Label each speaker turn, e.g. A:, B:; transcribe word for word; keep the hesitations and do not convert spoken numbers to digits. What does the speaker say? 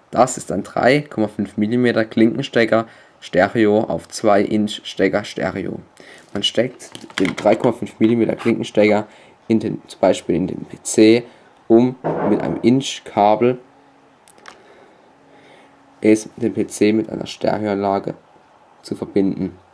A: Das ist ein drei Komma fünf Millimeter Klinkenstecker Stereo auf zwei Inch Stecker Stereo. Man steckt den drei Komma fünf Millimeter Klinkenstecker in den, zum Beispiel in den P C, um mit einem Inch Kabel es den P C mit einer Stereoanlage zu verbinden.